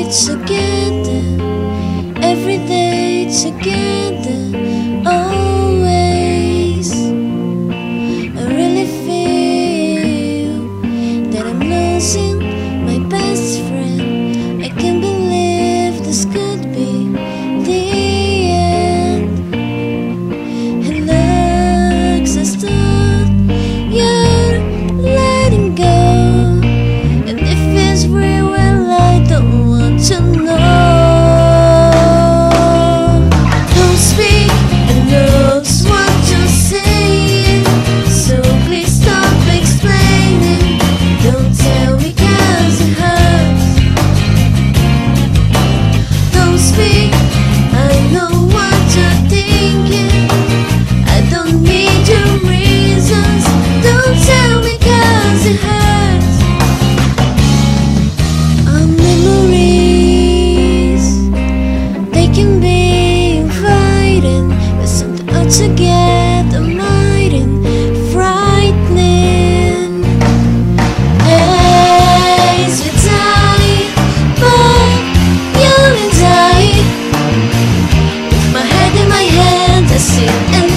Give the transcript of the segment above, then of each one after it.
together, every day together, always. I really feel that I'm losing my best friend. I can't believe this could be the end. It looks as though you're letting go, and if it's real, well, I don't want to know. Don't speak, I know just what you're saying, so please stop explaining. Don't tell me 'cause it hurts. Don't speak, I know what you're thinking. I don't need your reasons. Don't tell me 'cause it hurts. Our memories, they can be inviting, but something altogether mighty frightening. Days we die, but young and die. With my head in my hands, I sit and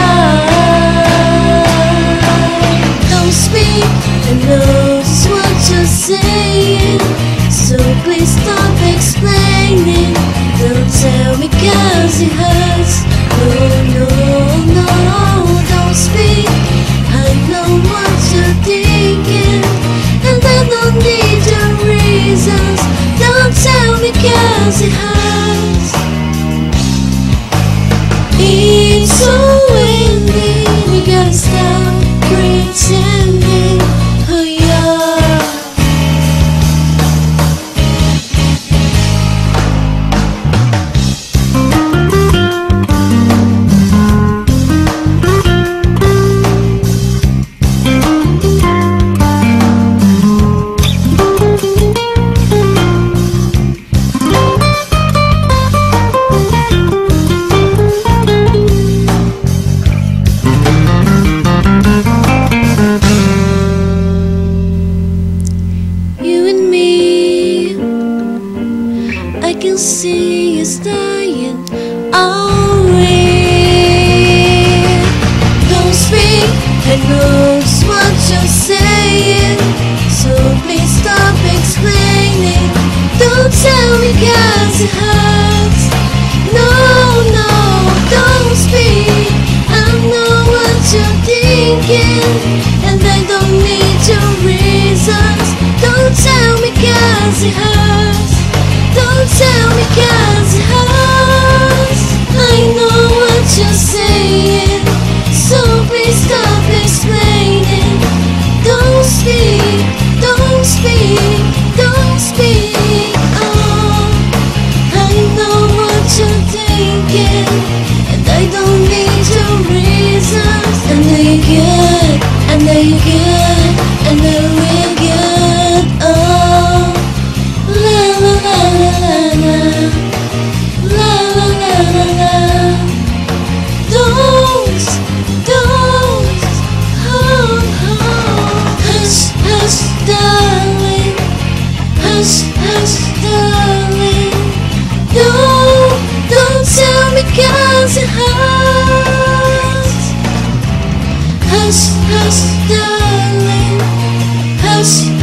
cry. Don't speak, I know just what you're saying, so please stop explaining. Don't tell me 'cause it hurts. No, no, no, don't speak. I know what you're thinking, and I don't need your reasons. Don't tell me 'cause it hurts. It's so windy, we gotta stop pretending. Oh yeah. You and me, I can see us dying. Are we? Don't speak, I know just what you're saying, so please stop explaining. Don't tell me 'cause it hurts. No, no, don't speak. I know what you're thinking, and I don't need your reasons. Don't tell me 'cause it hurts. Don't tell me 'cause it hurts. I know what you're saying, so please stop explaining. Don't speak, don't speak, don't speak. Oh, I know what you're thinking, and I don't need your reasons. I know you're good, I know you're good, I know we're good. Oh, la la la la la la, la la la la la. Don't, oh, oh. Hush, hush, darling, hush, hush, darling. Don't tell me 'cause it hurts. Hush, hush, darling, hush.